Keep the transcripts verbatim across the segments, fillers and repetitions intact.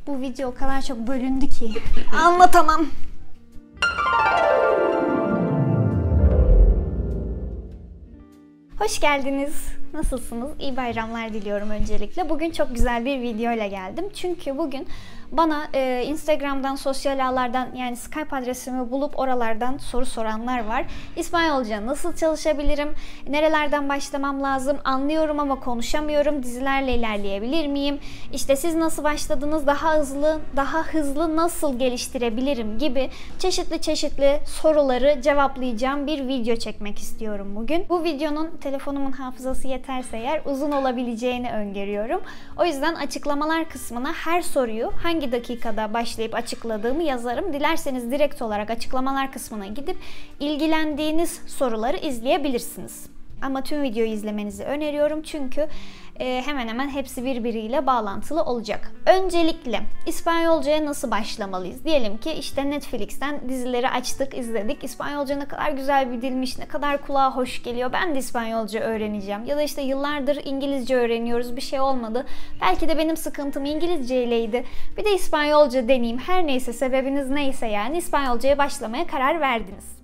Bu video o kadar çok bölündü ki anlatamam. Hoş geldiniz. Nasılsınız? İyi bayramlar diliyorum öncelikle. Bugün çok güzel bir video ile geldim. Çünkü bugün bana e, Instagram'dan, sosyal ağlardan yani Skype adresimi bulup oralardan soru soranlar var. İspanyolca nasıl çalışabilirim? Nerelerden başlamam lazım? Anlıyorum ama konuşamıyorum. Dizilerle ilerleyebilir miyim? İşte siz nasıl başladınız? Daha hızlı, daha hızlı nasıl geliştirebilirim gibi çeşitli çeşitli soruları cevaplayacağım bir video çekmek istiyorum bugün. Bu videonun telefonumun hafızası yeterse eğer uzun olabileceğini öngörüyorum. O yüzden açıklamalar kısmına her soruyu hangi hangi dakikada başlayıp açıkladığımı yazarım. Dilerseniz direkt olarak açıklamalar kısmına gidip ilgilendiğiniz soruları izleyebilirsiniz. Ama tüm videoyu izlemenizi öneriyorum çünkü e, hemen hemen hepsi birbiriyle bağlantılı olacak. Öncelikle İspanyolcaya nasıl başlamalıyız? Diyelim ki işte Netflix'ten dizileri açtık, izledik. İspanyolca ne kadar güzel bir dilmiş, ne kadar kulağa hoş geliyor. Ben de İspanyolca öğreneceğim. Ya da işte yıllardır İngilizce öğreniyoruz, bir şey olmadı. Belki de benim sıkıntım İngilizce ileydi. Bir de İspanyolca deneyeyim. Her neyse, sebebiniz neyse yani İspanyolcaya başlamaya karar verdiniz.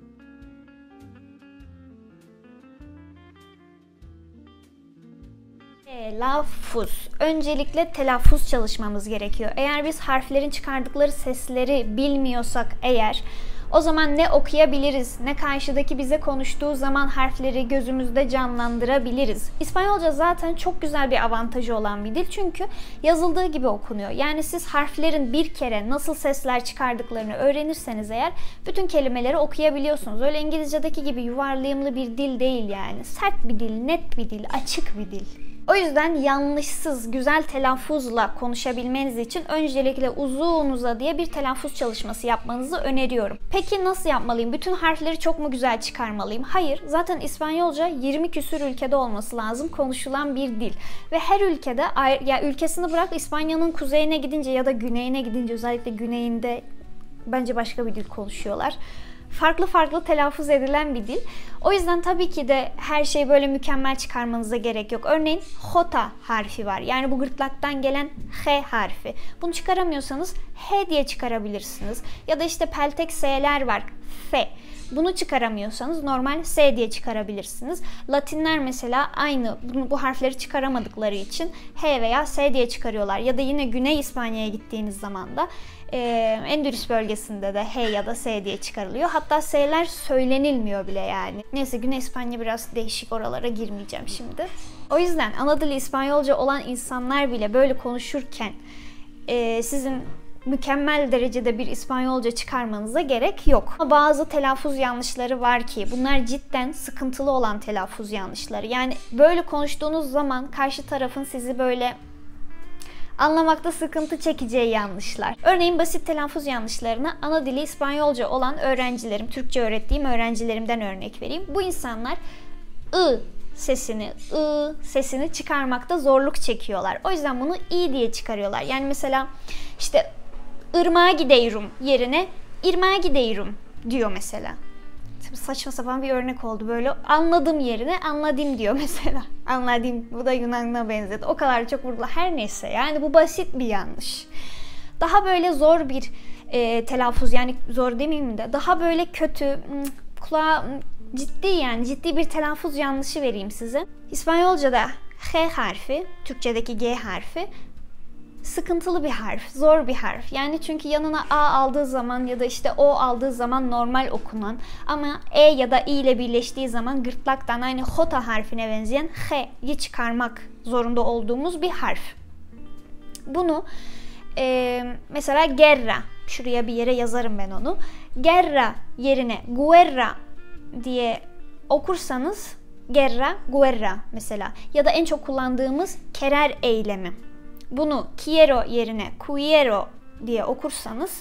Telaffuz. Öncelikle telaffuz çalışmamız gerekiyor. Eğer biz harflerin çıkardıkları sesleri bilmiyorsak eğer, o zaman ne okuyabiliriz, ne karşıdaki bize konuştuğu zaman harfleri gözümüzde canlandırabiliriz. İspanyolca zaten çok güzel bir avantajı olan bir dil çünkü yazıldığı gibi okunuyor. Yani siz harflerin bir kere nasıl sesler çıkardıklarını öğrenirseniz eğer bütün kelimeleri okuyabiliyorsunuz. Öyle İngilizce'deki gibi yuvarlayımlı bir dil değil yani. Sert bir dil, net bir dil, açık bir dil. O yüzden yanlışsız, güzel telaffuzla konuşabilmeniz için öncelikle uzun uzadıya bir telaffuz çalışması yapmanızı öneriyorum. Peki nasıl yapmalıyım? Bütün harfleri çok mu güzel çıkarmalıyım? Hayır. Zaten İspanyolca yirmi küsur ülkede olması lazım konuşulan bir dil. Ve her ülkede, ya ülkesini bırak İspanya'nın kuzeyine gidince ya da güneyine gidince, özellikle güneyinde bence başka bir dil konuşuyorlar. Farklı farklı telaffuz edilen bir dil. O yüzden tabii ki de her şeyi böyle mükemmel çıkarmanıza gerek yok. Örneğin J harfi var. Yani bu gırtlaktan gelen H harfi. Bunu çıkaramıyorsanız H diye çıkarabilirsiniz. Ya da işte peltek S'ler var. F. Bunu çıkaramıyorsanız normal S diye çıkarabilirsiniz. Latinler mesela aynı bu, bu harfleri çıkaramadıkları için H veya S diye çıkarıyorlar. Ya da yine Güney İspanya'ya gittiğiniz zaman da e, Endülüs bölgesinde de H ya da S diye çıkarılıyor. Hatta S'ler söylenilmiyor bile yani. Neyse Güney İspanya biraz değişik, oralara girmeyeceğim şimdi. O yüzden ana dili İspanyolca olan insanlar bile böyle konuşurken e, sizin mükemmel derecede bir İspanyolca çıkarmanıza gerek yok. Ama bazı telaffuz yanlışları var ki bunlar cidden sıkıntılı olan telaffuz yanlışları. Yani böyle konuştuğunuz zaman karşı tarafın sizi böyle anlamakta sıkıntı çekeceği yanlışlar. Örneğin basit telaffuz yanlışlarına ana dili İspanyolca olan öğrencilerim, Türkçe öğrettiğim öğrencilerimden örnek vereyim. Bu insanlar ı sesini, ı sesini çıkarmakta zorluk çekiyorlar. O yüzden bunu i diye çıkarıyorlar. Yani mesela işte ırmağa gideyrum yerine irmağa gideyrum diyor mesela. Saçma sapan bir örnek oldu böyle. Anladım yerine anladım diyor mesela. Anladım. Bu da Yunan'ına benzedi. O kadar çok vurgula. Her neyse. Yani bu basit bir yanlış. Daha böyle zor bir e, telaffuz, yani zor demeyeyim de daha böyle kötü, kulağa ciddi yani ciddi bir telaffuz yanlışı vereyim size. İspanyolca'da H harfi, Türkçedeki G harfi sıkıntılı bir harf, zor bir harf. Yani çünkü yanına A aldığı zaman ya da işte O aldığı zaman normal okunan ama E ya da I ile birleştiği zaman gırtlaktan aynı J harfine benzeyen H'yi çıkarmak zorunda olduğumuz bir harf. Bunu e, mesela guerra, şuraya bir yere yazarım ben onu. Guerra yerine guerra diye okursanız guerra, guerra mesela. Ya da en çok kullandığımız kerer eylemi. Bunu quiero yerine quiero diye okursanız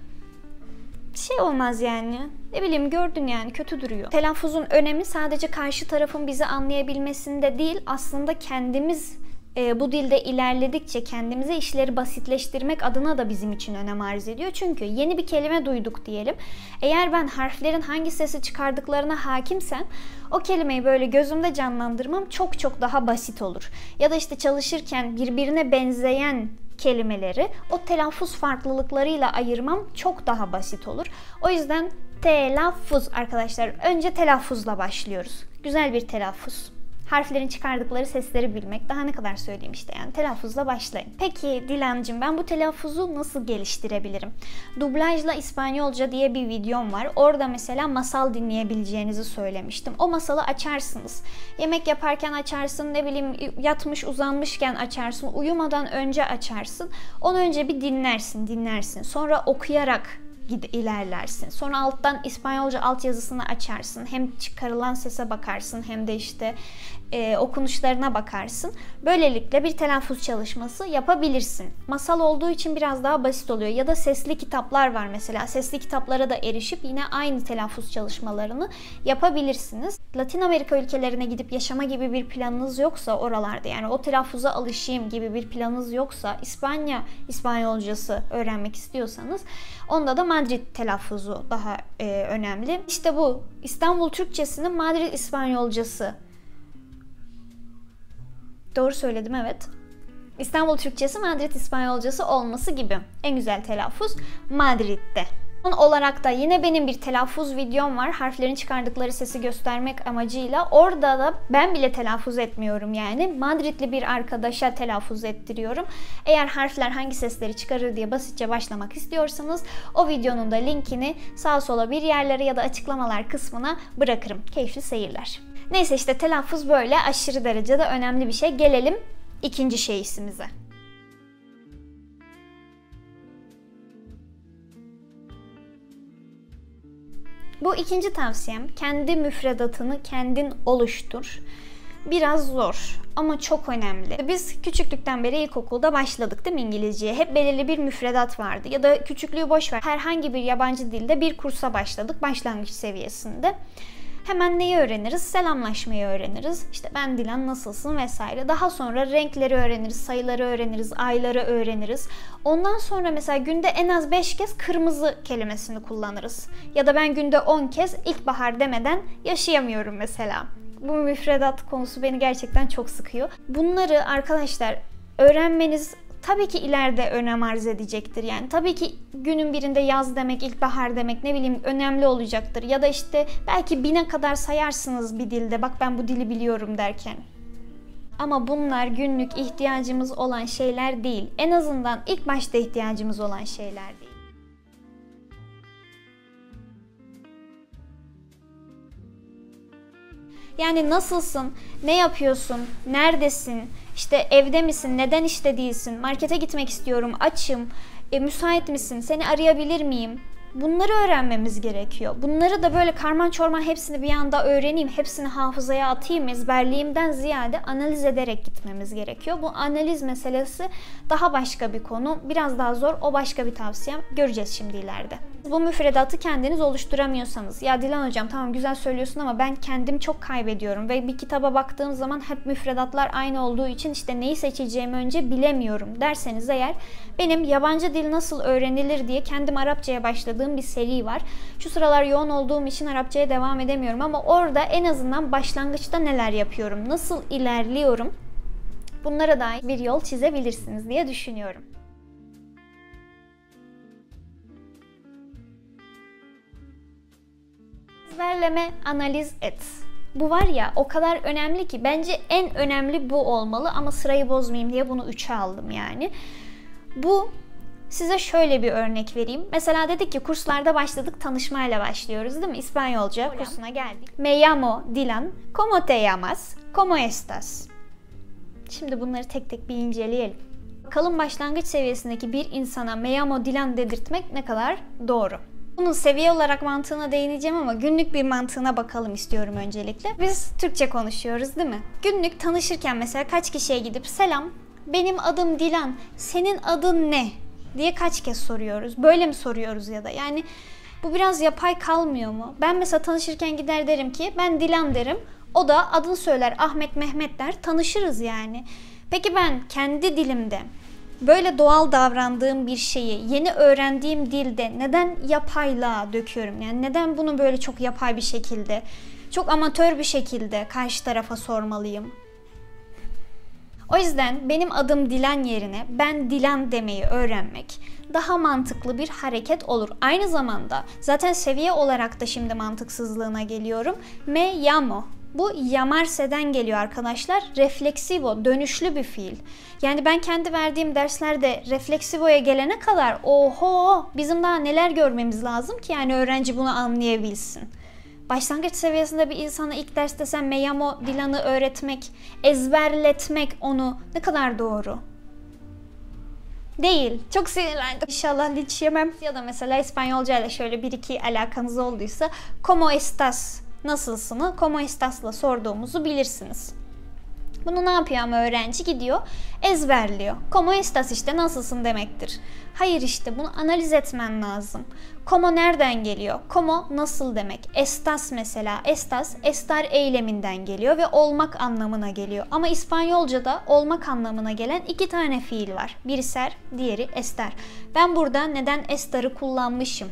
şey olmaz yani. Ne bileyim, gördün yani, kötü duruyor. Telaffuzun önemi sadece karşı tarafın bizi anlayabilmesinde değil, aslında kendimiz e, bu dilde ilerledikçe kendimize işleri basitleştirmek adına da bizim için önem arz ediyor. Çünkü yeni bir kelime duyduk diyelim. Eğer ben harflerin hangi sesi çıkardıklarına hakimsem o kelimeyi böyle gözümde canlandırmam çok çok daha basit olur. Ya da işte çalışırken birbirine benzeyen kelimeleri o telaffuz farklılıklarıyla ayırmam çok daha basit olur. O yüzden telaffuz arkadaşlar. Önce telaffuzla başlıyoruz. Güzel bir telaffuz. Harflerin çıkardıkları sesleri bilmek. Daha ne kadar söyleyeyim işte, yani telaffuzla başlayın. Peki Dilancığım, ben bu telaffuzu nasıl geliştirebilirim? Dublajla İspanyolca diye bir videom var. Orada mesela masal dinleyebileceğinizi söylemiştim. O masalı açarsınız. Yemek yaparken açarsın, ne bileyim yatmış uzanmışken açarsın, uyumadan önce açarsın. Onu önce bir dinlersin, dinlersin. Sonra okuyarak ilerlersin. Sonra alttan İspanyolca altyazısını açarsın. Hem çıkarılan sese bakarsın hem de işte e, okunuşlarına bakarsın. Böylelikle bir telaffuz çalışması yapabilirsin. Masal olduğu için biraz daha basit oluyor. Ya da sesli kitaplar var mesela. Sesli kitaplara da erişip yine aynı telaffuz çalışmalarını yapabilirsiniz. Latin Amerika ülkelerine gidip yaşama gibi bir planınız yoksa oralarda, yani o telaffuza alışayım gibi bir planınız yoksa, İspanya İspanyolcası öğrenmek istiyorsanız onda da Madrid telaffuzu daha e, önemli. İşte bu İstanbul Türkçesinin Madrid İspanyolcası. Doğru söyledim, evet. İstanbul Türkçesi Madrid İspanyolcası olması gibi. En güzel telaffuz Madrid'de. Son olarak da yine benim bir telaffuz videom var. Harflerin çıkardıkları sesi göstermek amacıyla. Orada da ben bile telaffuz etmiyorum yani. Madridli bir arkadaşa telaffuz ettiriyorum. Eğer harfler hangi sesleri çıkarır diye basitçe başlamak istiyorsanız o videonun da linkini sağa sola bir yerlere ya da açıklamalar kısmına bırakırım. Keyifli seyirler. Neyse işte telaffuz böyle aşırı derecede önemli bir şey. Gelelim ikinci şeysimize. Bu ikinci tavsiyem, kendi müfredatını kendin oluştur. Biraz zor ama çok önemli. Biz küçüklükten beri ilkokulda başladık değil mi İngilizceye? Hep belirli bir müfredat vardı. Ya da küçüklüğü boş ver, herhangi bir yabancı dilde bir kursa başladık başlangıç seviyesinde. Hemen neyi öğreniriz? Selamlaşmayı öğreniriz. İşte ben Dilan, nasılsın vesaire. Daha sonra renkleri öğreniriz, sayıları öğreniriz, ayları öğreniriz. Ondan sonra mesela günde en az beş kez kırmızı kelimesini kullanırız. Ya da ben günde on kez ilkbahar demeden yaşayamıyorum mesela. Bu müfredat konusu beni gerçekten çok sıkıyor. Bunları arkadaşlar öğrenmeniz tabii ki ileride önem arz edecektir. Yani tabii ki günün birinde yaz demek, ilkbahar demek, ne bileyim önemli olacaktır. Ya da işte belki bine kadar sayarsınız bir dilde. Bak ben bu dili biliyorum derken. Ama bunlar günlük ihtiyacımız olan şeyler değil. En azından ilk başta ihtiyacımız olan şeyler değil. Yani nasılsın, ne yapıyorsun, neredesin, işte evde misin, neden işte değilsin, markete gitmek istiyorum, açım, e, müsait misin, seni arayabilir miyim? Bunları öğrenmemiz gerekiyor. Bunları da böyle karman çorman hepsini bir anda öğreneyim, hepsini hafızaya atayım, ezberleyeyimden ziyade analiz ederek gitmemiz gerekiyor. Bu analiz meselesi daha başka bir konu. Biraz daha zor. O başka bir tavsiyem. Göreceğiz şimdi ileride. Bu müfredatı kendiniz oluşturamıyorsanız, ya Dilan hocam tamam güzel söylüyorsun ama ben kendim çok kaybediyorum ve bir kitaba baktığım zaman hep müfredatlar aynı olduğu için işte neyi seçeceğimi önce bilemiyorum derseniz eğer, benim yabancı dil nasıl öğrenilir diye kendim Arapçaya başladığım bir seri var. Şu sıralar yoğun olduğum için Arapçaya devam edemiyorum ama orada en azından başlangıçta neler yapıyorum, nasıl ilerliyorum, bunlara dair bir yol çizebilirsiniz diye düşünüyorum. Ezberleme, analiz et. Bu var ya o kadar önemli ki, bence en önemli bu olmalı ama sırayı bozmayayım diye bunu üçe aldım yani. Bu, size şöyle bir örnek vereyim. Mesela dedik ki kurslarda başladık, tanışmayla başlıyoruz değil mi? İspanyolca Hola. Kursuna geldik. Me llamo Dilan. ¿Cómo te llamas? ¿Cómo estás? Şimdi bunları tek tek bir inceleyelim. Bakalım başlangıç seviyesindeki bir insana me llamo Dilan dedirtmek ne kadar doğru. Bunun seviye olarak mantığına değineceğim ama günlük bir mantığına bakalım istiyorum öncelikle. Biz Türkçe konuşuyoruz değil mi? Günlük tanışırken mesela kaç kişiye gidip selam, benim adım Dilan, senin adın ne diye kaç kez soruyoruz? Böyle mi soruyoruz ya da? Yani bu biraz yapay kalmıyor mu? Ben mesela tanışırken gider derim ki ben Dilan derim. O da adını söyler, Ahmet, Mehmet der. Tanışırız yani. Peki ben kendi dilimde böyle doğal davrandığım bir şeyi yeni öğrendiğim dilde neden yapaylığa döküyorum? Yani neden bunu böyle çok yapay bir şekilde, çok amatör bir şekilde karşı tarafa sormalıyım? O yüzden benim adım Dilan yerine ben Dilan demeyi öğrenmek daha mantıklı bir hareket olur. Aynı zamanda zaten seviye olarak da şimdi mantıksızlığına geliyorum. Me llamo. Bu llamarse'den geliyor arkadaşlar. Refleksivo, dönüşlü bir fiil. Yani ben kendi verdiğim derslerde refleksivoya gelene kadar oho bizim daha neler görmemiz lazım ki yani öğrenci bunu anlayabilsin. Başlangıç seviyesinde bir insana ilk derste sen me llamo Dilan'ı öğretmek, ezberletmek onu ne kadar doğru? Değil. Çok sinirlendim. İnşallah linç yemem. Ya da mesela İspanyolca ile şöyle bir iki alakanız olduysa ¿Cómo estás? Nasılsını ¿Cómo estás'la sorduğumuzu bilirsiniz. Bunu ne yapıyor ama öğrenci? Gidiyor, ezberliyor. ¿Cómo estás işte nasılsın demektir. Hayır işte bunu analiz etmen lazım. ¿Cómo nereden geliyor? ¿Cómo nasıl demek? Estás mesela. Estás, estar eyleminden geliyor ve olmak anlamına geliyor. Ama İspanyolca'da olmak anlamına gelen iki tane fiil var. Biri ser, diğeri estar. Ben burada neden estar'ı kullanmışım?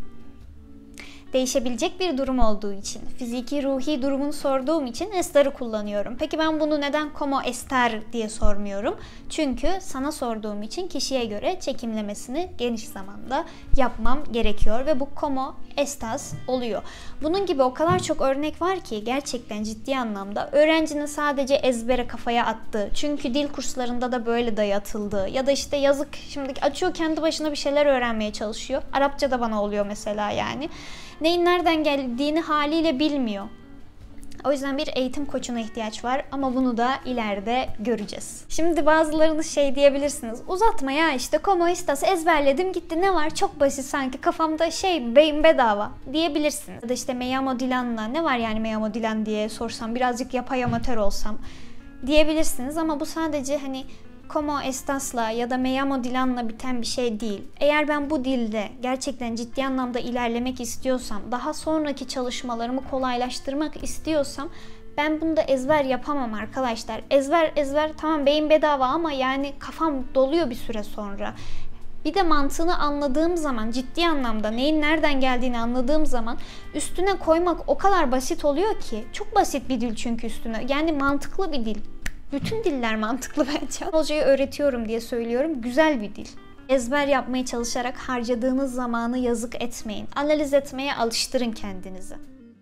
Değişebilecek bir durum olduğu için, fiziki, ruhi durumunu sorduğum için estar'ı kullanıyorum. Peki ben bunu neden como estar diye sormuyorum? Çünkü sana sorduğum için kişiye göre çekimlemesini geniş zamanda yapmam gerekiyor ve bu como estas oluyor. Bunun gibi o kadar çok örnek var ki gerçekten ciddi anlamda öğrencinin sadece ezbere kafaya attığı, çünkü dil kurslarında da böyle dayatıldığı ya da işte yazık şimdi açıyor kendi başına bir şeyler öğrenmeye çalışıyor. Arapça da bana oluyor mesela yani. Neyin nereden geldiğini haliyle bilmiyor. O yüzden bir eğitim koçuna ihtiyaç var ama bunu da ileride göreceğiz. Şimdi bazılarınız şey diyebilirsiniz. Uzatma ya işte como estas ezberledim gitti ne var çok basit sanki kafamda şey beyin bedava diyebilirsiniz. Ya da işte me llamo Dilan'la ne var yani me llamo Dilan diye sorsam birazcık yapay amatör olsam diyebilirsiniz ama bu sadece hani como estas'la ya da me llamo Dilan'la biten bir şey değil. Eğer ben bu dilde gerçekten ciddi anlamda ilerlemek istiyorsam, daha sonraki çalışmalarımı kolaylaştırmak istiyorsam ben bunu da ezber yapamam arkadaşlar. Ezber ezber tamam beyin bedava ama yani kafam doluyor bir süre sonra. Bir de mantığını anladığım zaman, ciddi anlamda neyin nereden geldiğini anladığım zaman üstüne koymak o kadar basit oluyor ki. Çok basit bir dil çünkü üstüne. Yani mantıklı bir dil. Bütün diller mantıklı bence. Hocayı öğretiyorum diye söylüyorum. Güzel bir dil. Ezber yapmaya çalışarak harcadığınız zamanı yazık etmeyin. Analiz etmeye alıştırın kendinizi.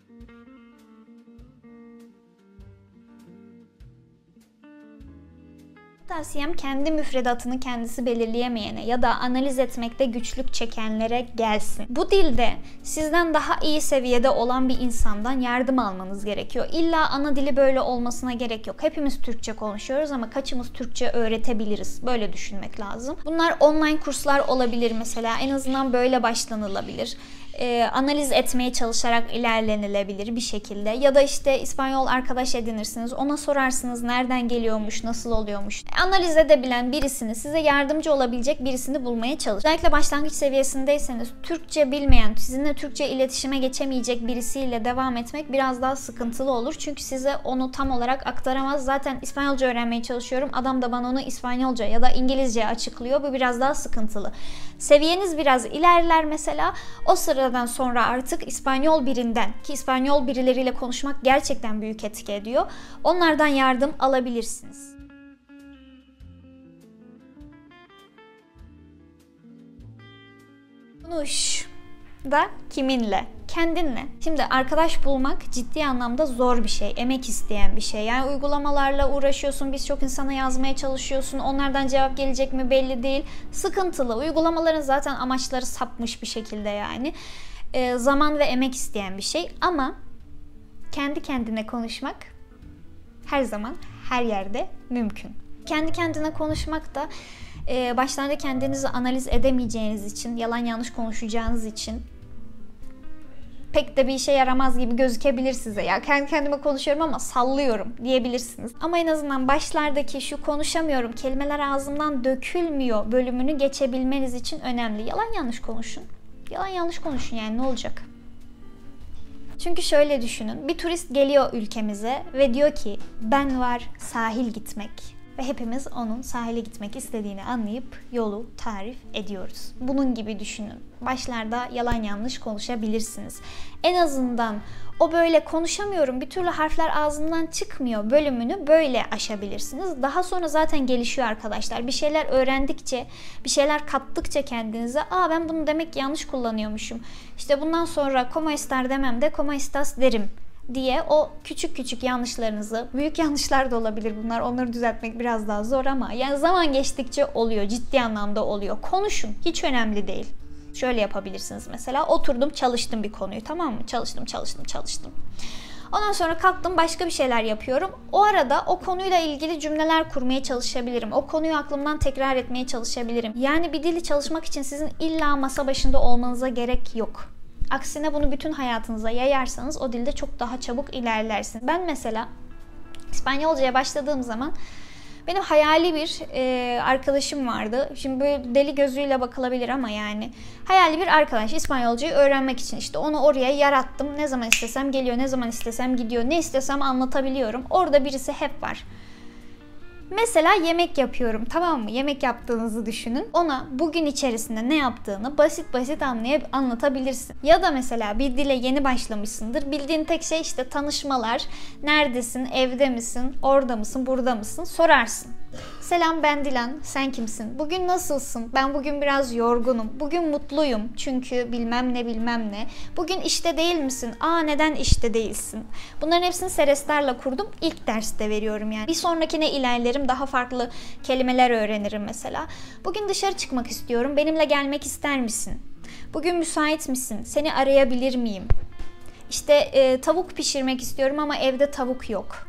Tavsiyem kendi müfredatını kendisi belirleyemeyene ya da analiz etmekte güçlük çekenlere gelsin. Bu dilde sizden daha iyi seviyede olan bir insandan yardım almanız gerekiyor. İlla ana dili böyle olmasına gerek yok. Hepimiz Türkçe konuşuyoruz ama kaçımız Türkçe öğretebiliriz? Böyle düşünmek lazım. Bunlar online kurslar olabilir mesela. En azından böyle başlanılabilir. E, analiz etmeye çalışarak ilerlenilebilir bir şekilde. Ya da işte İspanyol arkadaş edinirsiniz. Ona sorarsınız nereden geliyormuş, nasıl oluyormuş. Analiz edebilen birisini, size yardımcı olabilecek birisini bulmaya çalışın. Özellikle başlangıç seviyesindeyseniz Türkçe bilmeyen, sizinle Türkçe iletişime geçemeyecek birisiyle devam etmek biraz daha sıkıntılı olur. Çünkü size onu tam olarak aktaramaz. Zaten İspanyolca öğrenmeye çalışıyorum. Adam da bana onu İspanyolca ya da İngilizce açıklıyor. Bu biraz daha sıkıntılı. Seviyeniz biraz ilerler mesela. O sırada sonra artık İspanyol birinden, ki İspanyol birileriyle konuşmak gerçekten büyük etki ediyor. Onlardan yardım alabilirsiniz. Konuş da kiminle? Kendinle. Şimdi arkadaş bulmak ciddi anlamda zor bir şey, emek isteyen bir şey. Yani uygulamalarla uğraşıyorsun, birçok insana yazmaya çalışıyorsun, onlardan cevap gelecek mi belli değil. Sıkıntılı. Uygulamaların zaten amaçları sapmış bir şekilde yani. E, zaman ve emek isteyen bir şey ama kendi kendine konuşmak her zaman, her yerde mümkün. Kendi kendine konuşmak da e, başlarda kendinizi analiz edemeyeceğiniz için, yalan yanlış konuşacağınız için pek de bir işe yaramaz gibi gözükebilir size. Ya kendi kendime konuşuyorum ama sallıyorum diyebilirsiniz. Ama en azından başlardaki şu konuşamıyorum, kelimeler ağzımdan dökülmüyor bölümünü geçebilmeniz için önemli. Yalan yanlış konuşun. Yalan yanlış konuşun yani ne olacak? Çünkü şöyle düşünün. Bir turist geliyor ülkemize ve diyor ki ben var sahil gitmek. ve hepimiz onun sahile gitmek istediğini anlayıp yolu tarif ediyoruz. Bunun gibi düşünün. Başlarda yalan yanlış konuşabilirsiniz. En azından o böyle konuşamıyorum, bir türlü harfler ağzımdan çıkmıyor bölümünü böyle aşabilirsiniz. Daha sonra zaten gelişiyor arkadaşlar. Bir şeyler öğrendikçe, bir şeyler kattıkça kendinize, aa ben bunu demek yanlış kullanıyormuşum. İşte bundan sonra como estar demem de como estás derim diye o küçük küçük yanlışlarınızı, büyük yanlışlar da olabilir bunlar, onları düzeltmek biraz daha zor ama yani zaman geçtikçe oluyor, ciddi anlamda oluyor. Konuşun, hiç önemli değil. Şöyle yapabilirsiniz mesela, oturdum çalıştım bir konuyu, tamam mı? Çalıştım, çalıştım, çalıştım. Ondan sonra kalktım başka bir şeyler yapıyorum. O arada o konuyla ilgili cümleler kurmaya çalışabilirim. O konuyu aklımdan tekrar etmeye çalışabilirim. Yani bir dili çalışmak için sizin illa masa başında olmanıza gerek yok. Aksine bunu bütün hayatınıza yayarsanız o dilde çok daha çabuk ilerlersiniz. Ben mesela İspanyolcaya başladığım zaman benim hayali bir e, arkadaşım vardı. Şimdi böyle deli gözüyle bakılabilir ama yani hayali bir arkadaş, İspanyolcayı öğrenmek için. İşte onu oraya yarattım. Ne zaman istesem geliyor, ne zaman istesem gidiyor. Ne istesem anlatabiliyorum. Orada birisi hep var. Mesela yemek yapıyorum, tamam mı? Yemek yaptığınızı düşünün. Ona bugün içerisinde ne yaptığını basit basit anlayıp anlatabilirsin. Ya da mesela bir dile yeni başlamışsındır. Bildiğin tek şey işte tanışmalar. Neredesin, evde misin, orada mısın, burada mısın sorarsın. Selam, ben Dilan, sen kimsin? Bugün nasılsın? Ben bugün biraz yorgunum. Bugün mutluyum çünkü bilmem ne bilmem ne. Bugün işte değil misin? Aa, neden işte değilsin? Bunların hepsini Serestar'la kurdum. İlk derste veriyorum yani. Bir sonrakine ilerlerim, daha farklı kelimeler öğrenirim mesela. Bugün dışarı çıkmak istiyorum. Benimle gelmek ister misin? Bugün müsait misin? Seni arayabilir miyim? İşte e, tavuk pişirmek istiyorum ama evde tavuk yok.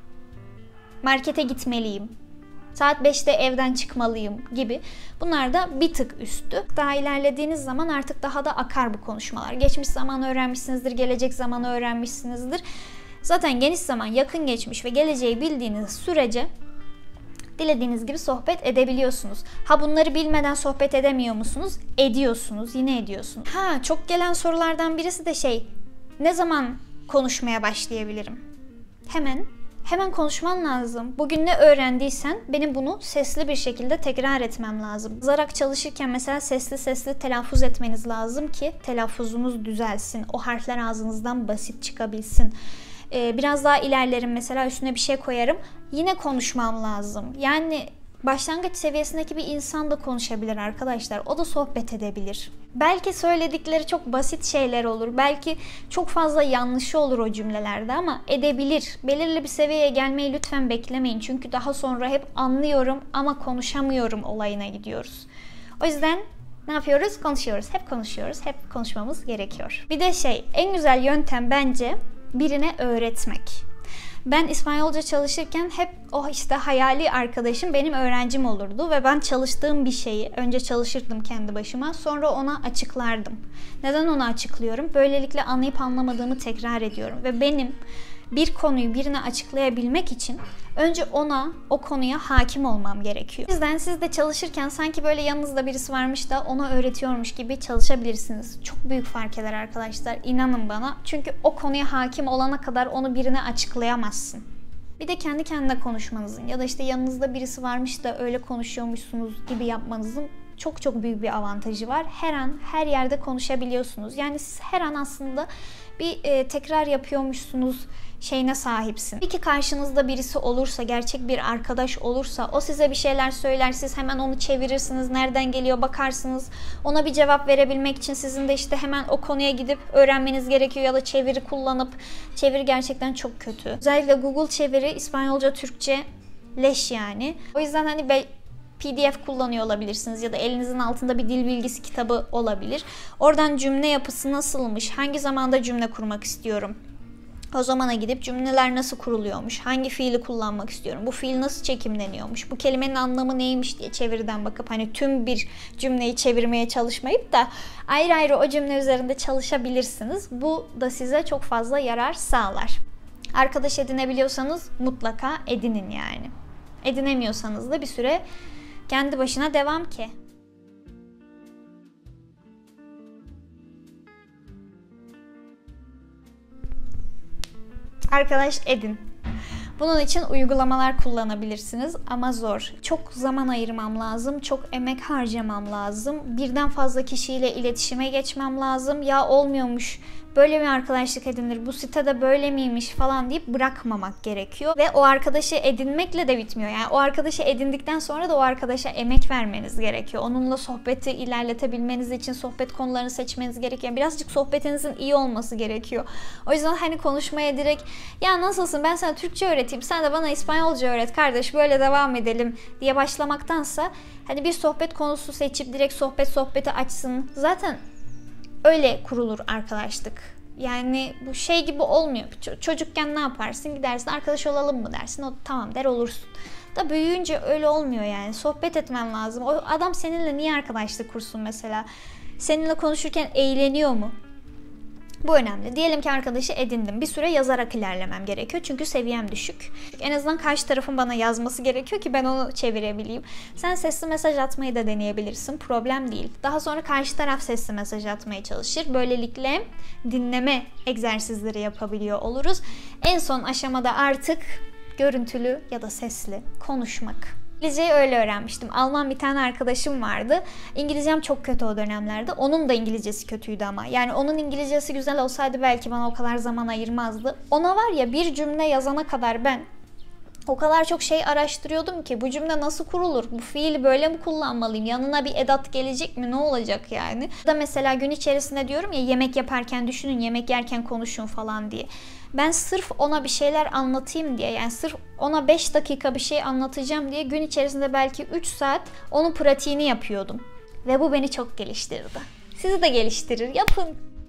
Markete gitmeliyim. Saat beşte evden çıkmalıyım gibi. Bunlar da bir tık üstü. Daha ilerlediğiniz zaman artık daha da akar bu konuşmalar. Geçmiş zamanı öğrenmişsinizdir, gelecek zamanı öğrenmişsinizdir. Zaten geniş zaman, yakın geçmiş ve geleceği bildiğiniz sürece dilediğiniz gibi sohbet edebiliyorsunuz. Ha, bunları bilmeden sohbet edemiyor musunuz? Ediyorsunuz, yine ediyorsunuz. Ha, çok gelen sorulardan birisi de şey, ne zaman konuşmaya başlayabilirim? Hemen. Hemen konuşman lazım. Bugün ne öğrendiysen benim bunu sesli bir şekilde tekrar etmem lazım. Yazarak çalışırken mesela sesli sesli telaffuz etmeniz lazım ki telaffuzunuz düzelsin. O harfler ağzınızdan basit çıkabilsin. Ee, biraz daha ilerlerim mesela, üstüne bir şey koyarım. Yine konuşmam lazım. Yani başlangıç seviyesindeki bir insan da konuşabilir arkadaşlar. O da sohbet edebilir. Belki söyledikleri çok basit şeyler olur. Belki çok fazla yanlışı olur o cümlelerde ama edebilir. Belirli bir seviyeye gelmeyi lütfen beklemeyin. Çünkü daha sonra hep anlıyorum ama konuşamıyorum olayına gidiyoruz. O yüzden ne yapıyoruz? Konuşuyoruz. Hep konuşuyoruz. Hep konuşmamız gerekiyor. Bir de şey, en güzel yöntem bence birine öğretmek. Ben İspanyolca çalışırken hep o işte hayali arkadaşım benim öğrencim olurdu ve ben çalıştığım bir şeyi önce çalışırdım kendi başıma, sonra ona açıklardım. Neden ona açıklıyorum? Böylelikle anlayıp anlamadığımı tekrar ediyorum ve benim bir konuyu birine açıklayabilmek için önce ona, o konuya hakim olmam gerekiyor. O yüzden siz de çalışırken sanki böyle yanınızda birisi varmış da ona öğretiyormuş gibi çalışabilirsiniz. Çok büyük fark eder arkadaşlar, inanın bana. Çünkü o konuya hakim olana kadar onu birine açıklayamazsın. Bir de kendi kendine konuşmanızın ya da işte yanınızda birisi varmış da öyle konuşuyormuşsunuz gibi yapmanızın çok çok büyük bir avantajı var. Her an, her yerde konuşabiliyorsunuz. Yani siz her an aslında bir e, tekrar yapıyormuşsunuz şeyine sahipsin. Peki karşınızda birisi olursa, gerçek bir arkadaş olursa, o size bir şeyler söyler, siz hemen onu çevirirsiniz, nereden geliyor bakarsınız. Ona bir cevap verebilmek için sizin de işte hemen o konuya gidip öğrenmeniz gerekiyor ya da çeviri kullanıp, çeviri gerçekten çok kötü. Özellikle Google çeviri İspanyolca, Türkçe leş yani. O yüzden hani be P D F kullanıyor olabilirsiniz ya da elinizin altında bir dil bilgisi kitabı olabilir. Oradan cümle yapısı nasılmış, hangi zamanda cümle kurmak istiyorum, o zamana gidip cümleler nasıl kuruluyormuş, hangi fiili kullanmak istiyorum, bu fiil nasıl çekimleniyormuş, bu kelimenin anlamı neymiş diye çeviriden bakıp hani tüm bir cümleyi çevirmeye çalışmayıp da ayrı ayrı o cümle üzerinde çalışabilirsiniz. Bu da size çok fazla yarar sağlar. Arkadaş edinebiliyorsanız mutlaka edinin yani. Edinemiyorsanız da bir süre kendi başına devam ki. Arkadaş edin. Bunun için uygulamalar kullanabilirsiniz ama zor. Çok zaman ayırmam lazım, çok emek harcamam lazım. Birden fazla kişiyle iletişime geçmem lazım. Ya olmuyormuş, böyle mi arkadaşlık edinilir, bu sitede böyle miymiş falan deyip bırakmamak gerekiyor. Ve o arkadaşı edinmekle de bitmiyor. Yani o arkadaşı edindikten sonra da o arkadaşa emek vermeniz gerekiyor. Onunla sohbeti ilerletebilmeniz için sohbet konularını seçmeniz gerekiyor. Birazcık sohbetinizin iyi olması gerekiyor. O yüzden hani konuşmaya direkt ya nasılsın, ben sana Türkçe öğreteyim, sen de bana İspanyolca öğret kardeş, böyle devam edelim diye başlamaktansa hani bir sohbet konusu seçip direkt sohbet sohbeti açsın. Zaten öyle kurulur arkadaşlık. Yani bu şey gibi olmuyor. Çocukken ne yaparsın? Gidersin arkadaş olalım mı dersin. O tamam der, olursun. Da büyüyünce öyle olmuyor yani. Sohbet etmen lazım. O adam seninle niye arkadaşlık kursun mesela? Seninle konuşurken eğleniyor mu? Bu önemli. Diyelim ki arkadaşı edindim. Bir süre yazarak ilerlemem gerekiyor. Çünkü seviyem düşük. En azından karşı tarafın bana yazması gerekiyor ki ben onu çevirebileyim. Sen sesli mesaj atmayı da deneyebilirsin. Problem değil. Daha sonra karşı taraf sesli mesaj atmaya çalışır. Böylelikle dinleme egzersizleri yapabiliyor oluruz. En son aşamada artık görüntülü ya da sesli konuşmak. İngilizceyi öyle öğrenmiştim. Alman bir tane arkadaşım vardı. İngilizcem çok kötü o dönemlerde. Onun da İngilizcesi kötüydü ama. Yani onun İngilizcesi güzel olsaydı belki bana o kadar zaman ayırmazdı. Ona var ya, bir cümle yazana kadar ben o kadar çok şey araştırıyordum ki bu cümle nasıl kurulur? Bu fiili böyle mi kullanmalıyım? Yanına bir edat gelecek mi? Ne olacak yani? Da mesela gün içerisinde diyorum ya, yemek yaparken düşünün, yemek yerken konuşun falan diye. Ben sırf ona bir şeyler anlatayım diye, yani sırf ona beş dakika bir şey anlatacağım diye gün içerisinde belki üç saat onun pratiğini yapıyordum. Ve bu beni çok geliştirdi. Sizi de geliştirir. Yapın.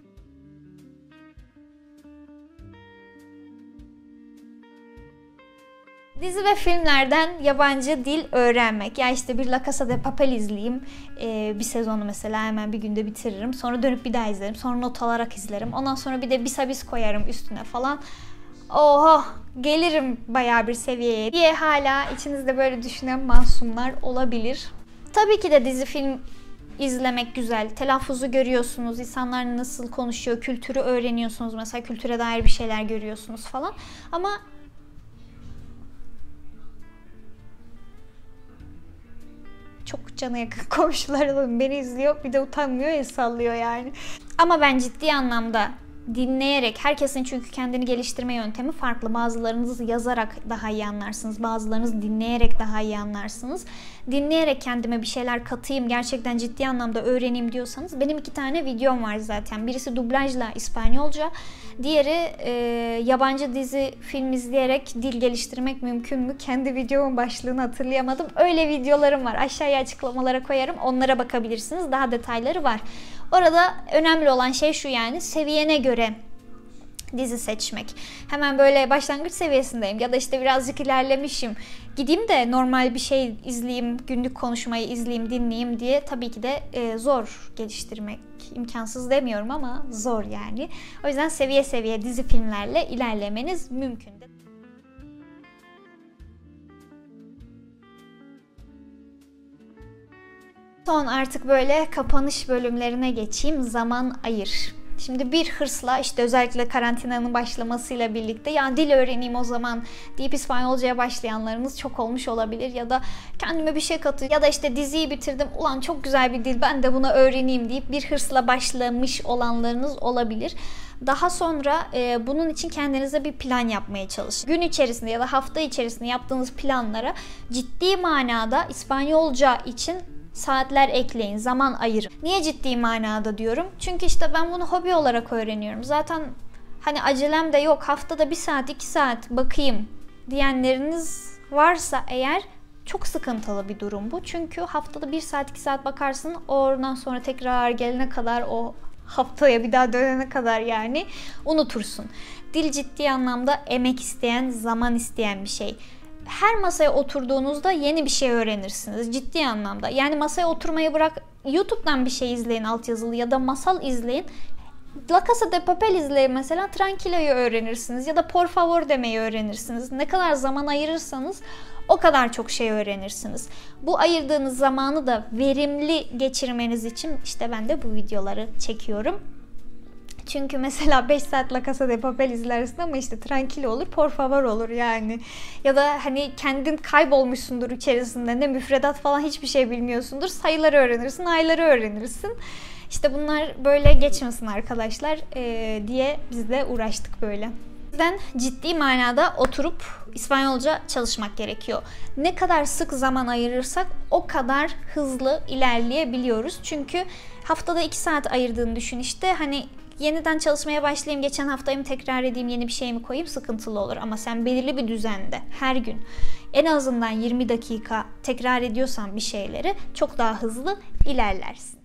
Dizi ve filmlerden yabancı dil öğrenmek. Ya işte bir La Casa de Papel izleyeyim. Ee, bir sezonu mesela hemen bir günde bitiririm. Sonra dönüp bir daha izlerim. Sonra not alarak izlerim. Ondan sonra bir de bisabis koyarım üstüne falan. Oha, gelirim bayağı bir seviyeye diye hala içinizde böyle düşünen masumlar olabilir. Tabii ki de dizi film izlemek güzel. Telaffuzu görüyorsunuz. İnsanlar nasıl konuşuyor. Kültürü öğreniyorsunuz. Mesela kültüre dair bir şeyler görüyorsunuz falan. Ama çok cana yakın komşularım beni izliyor. Bir de utanmıyor ya, sallıyor yani. Ama ben ciddi anlamda dinleyerek, herkesin çünkü kendini geliştirme yöntemi farklı. Bazılarınız yazarak daha iyi anlarsınız. Bazılarınız dinleyerek daha iyi anlarsınız. Dinleyerek kendime bir şeyler katayım, gerçekten ciddi anlamda öğreneyim diyorsanız benim iki tane videom var zaten. Birisi dublajla İspanyolca, diğeri e, yabancı dizi, film izleyerek dil geliştirmek mümkün mü? Kendi videomun başlığını hatırlayamadım. Öyle videolarım var. Aşağıya açıklamalara koyarım. Onlara bakabilirsiniz. Daha detayları var. Orada önemli olan şey şu, yani seviyene göre dizi seçmek. Hemen böyle başlangıç seviyesindeyim ya da işte birazcık ilerlemişim, gideyim de normal bir şey izleyeyim, günlük konuşmayı izleyeyim, dinleyeyim diye tabii ki de e, zor geliştirmek. İmkansız demiyorum ama zor yani. O yüzden seviye seviye dizi filmlerle ilerlemeniz mümkün. Son artık böyle kapanış bölümlerine geçeyim. Zaman ayır. Şimdi bir hırsla, işte özellikle karantinanın başlamasıyla birlikte ya dil öğreneyim o zaman deyip İspanyolcaya başlayanlarınız çok olmuş olabilir. Ya da kendime bir şey katayım, ya da işte diziyi bitirdim, ulan çok güzel bir dil, ben de bunu öğreneyim deyip bir hırsla başlamış olanlarınız olabilir. Daha sonra e, bunun için kendinize bir plan yapmaya çalışın. Gün içerisinde ya da hafta içerisinde yaptığınız planlara ciddi manada İspanyolca için saatler ekleyin, zaman ayırın. Niye ciddi manada diyorum? Çünkü işte ben bunu hobi olarak öğreniyorum. Zaten hani acelem de yok, haftada bir saat, iki saat bakayım diyenleriniz varsa eğer, çok sıkıntılı bir durum bu. Çünkü haftada bir saat, iki saat bakarsın, oradan sonra tekrar gelene kadar, o haftaya bir daha dönene kadar yani unutursun. Dil ciddi anlamda emek isteyen, zaman isteyen bir şey. Her masaya oturduğunuzda yeni bir şey öğrenirsiniz ciddi anlamda. Yani masaya oturmayı bırak, YouTube'dan bir şey izleyin altyazılı ya da masal izleyin. La Casa de Papel izleyin mesela, Tranquilo'yu öğrenirsiniz ya da Por favor demeyi öğrenirsiniz. Ne kadar zaman ayırırsanız o kadar çok şey öğrenirsiniz. Bu ayırdığınız zamanı da verimli geçirmeniz için işte ben de bu videoları çekiyorum. Çünkü mesela beş saat La Casa de Papel izlersin ama işte tranquilo olur, por favor olur yani. Ya da hani kendin kaybolmuşsundur içerisinde, ne müfredat falan hiçbir şey bilmiyorsundur. Sayıları öğrenirsin, ayları öğrenirsin. İşte bunlar böyle geçmesin arkadaşlar ee, diye biz de uğraştık böyle. O yüzden ciddi manada oturup İspanyolca çalışmak gerekiyor. Ne kadar sık zaman ayırırsak o kadar hızlı ilerleyebiliyoruz. Çünkü haftada iki saat ayırdığını düşün işte, hani yeniden çalışmaya başlayayım, geçen haftayı mı tekrar edeyim, yeni bir şey mi koyayım, sıkıntılı olur. Ama sen belirli bir düzende her gün en azından yirmi dakika tekrar ediyorsan bir şeyleri çok daha hızlı ilerlersin.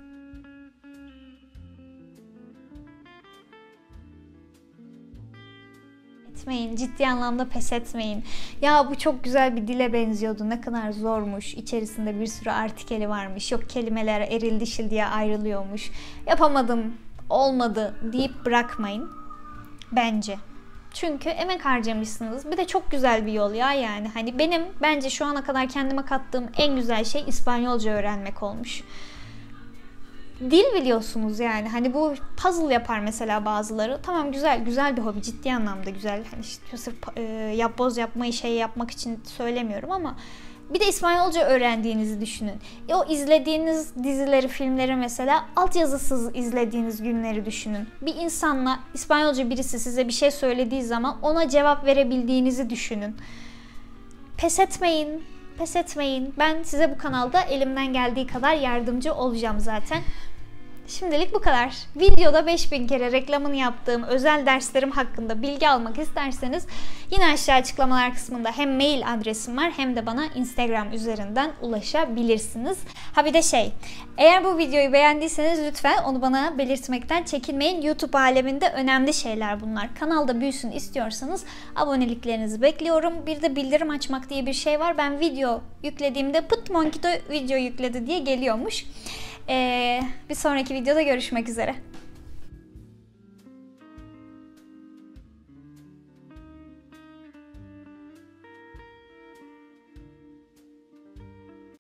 Etmeyin, ciddi anlamda pes etmeyin. Ya bu çok güzel bir dile benziyordu, ne kadar zormuş, içerisinde bir sürü artikeli varmış, yok kelimeler eril dişil diye ayrılıyormuş, yapamadım, olmadı deyip bırakmayın bence. Çünkü emek harcamışsınız. Bir de çok güzel bir yol ya yani. Hani benim bence şu ana kadar kendime kattığım en güzel şey İspanyolca öğrenmek olmuş. Dil biliyorsunuz yani. Hani bu puzzle yapar mesela bazıları. Tamam, güzel güzel bir hobi, ciddi anlamda güzel. Hani işte sırf e, yapboz yapmayı şey yapmak için söylemiyorum ama bir de İspanyolca öğrendiğinizi düşünün. E o izlediğiniz dizileri, filmleri mesela altyazısız izlediğiniz günleri düşünün. Bir insanla İspanyolca birisi size bir şey söylediği zaman ona cevap verebildiğinizi düşünün. Pes etmeyin, pes etmeyin. Ben size bu kanalda elimden geldiği kadar yardımcı olacağım zaten. Şimdilik bu kadar. Videoda beş bin kere reklamını yaptığım özel derslerim hakkında bilgi almak isterseniz yine aşağı açıklamalar kısmında hem mail adresim var hem de bana Instagram üzerinden ulaşabilirsiniz. Ha bir de şey, eğer bu videoyu beğendiyseniz lütfen onu bana belirtmekten çekinmeyin. YouTube aleminde önemli şeyler bunlar. Kanalda büyüsün istiyorsanız aboneliklerinizi bekliyorum. Bir de bildirim açmak diye bir şey var. Ben video yüklediğimde pıt Monkito video yükledi diye geliyormuş. Ee, bir sonraki videoda görüşmek üzere.